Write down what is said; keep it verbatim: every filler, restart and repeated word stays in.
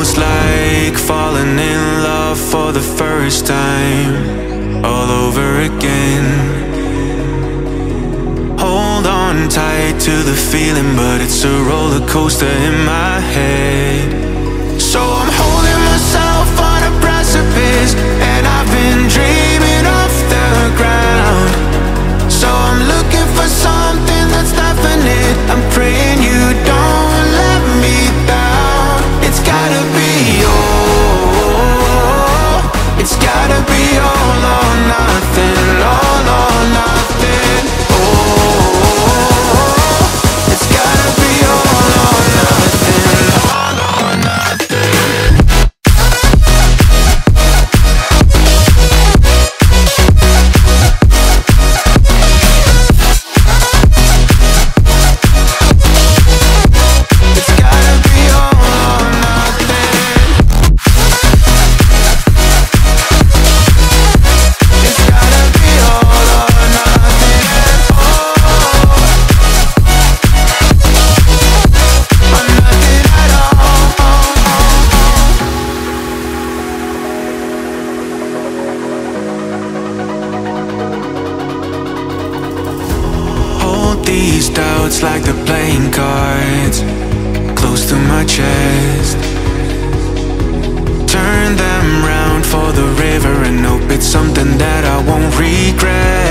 almost like falling in love for the first time, all over again. Hold on tight to the feeling, but it's a roller coaster in my head. So I'm holding myself on a precipice, and I've been dreaming off the ground. So I'm looking for something that's definite. I'm praying you don't let me down. It's gotta be all, it's gotta be all or nothing, all or nothing. Oh, it's gotta be all or nothing, all or nothing. These doubts like they're playing cards close to my chest. Turn them round for the river and hope it's something that I won't regret.